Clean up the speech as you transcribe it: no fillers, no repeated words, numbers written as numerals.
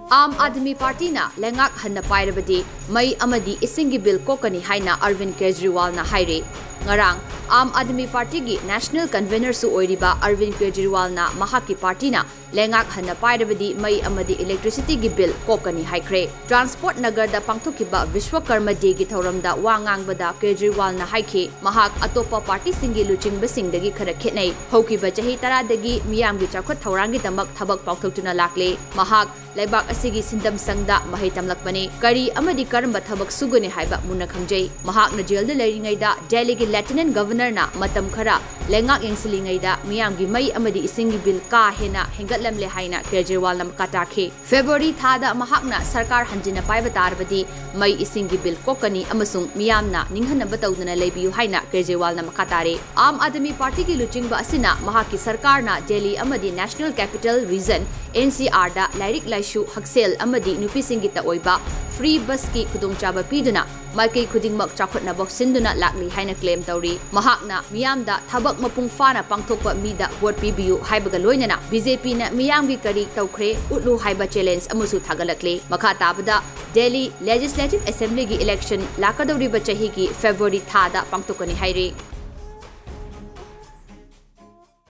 Aam Aadmi Party na Leingak Hnna Pyrabadi Mei Amadi Esing bill Kokani Hyna Arvind Kejriwal na Hykhre. Ngarang Aam Aadmi Party gi National Convener su oiriba Arvind Kejriwal na mahaki party na Leingak Hnna Pyrabadi Mei Amadi Electricity gi bill Kokani Hykhre. Transport Nagar da pangthokiba Vishwakarma Day gi thauramda wa ngangbada Kejriwal na Hykhre mahak atopa party singi luchingba singdagi khara khetnai. Hokiba chahi 10 dagi miyam gi chakhot thaurangi damak thabak paukthoktuna lakle. Mahak Laibak asigi sindam sangda mahai tamlakbani kari amadi karamba thabak sugani haiba munna khangjai. Mahak na jail da leiringai da Delhi gi Lieutenant Governor na matam khara Leingak yengsilingai da miyam gi Mei Amadi Esing gi bill ka hena hengatlamle haina Kejriwal nam katakhe. February thada mahak na sarkar hanjina paiba tarbadi Mei Esing gi bill kokani amasung miyam na ninghanaba tawduna leibiyu haina Kejriwal nam katare. Aam Aadmi Party gi luchingba asina mahak ki sarkar na Delhi amadi National Capital Region NCR da lairik Shu Haksel Amadi Nupi Singita Oiba Free Bus ki Kudongchaba Piduna Maikei Kudingmak Chakotna Boxinduna Lakli Hyna claim Tauri Mahakna Miyamda Thabak Mapung Fana Pangthokpa Mida Vote Pibiyu Haibaga Loinana BJP na Miyamgi Kari Taukhre Utlu Haiba Challenge Amusu Thagalakle Makha tabada Delhi Legislative Assembly gi election lakadoriba chahi ki February thada pangthokani haire.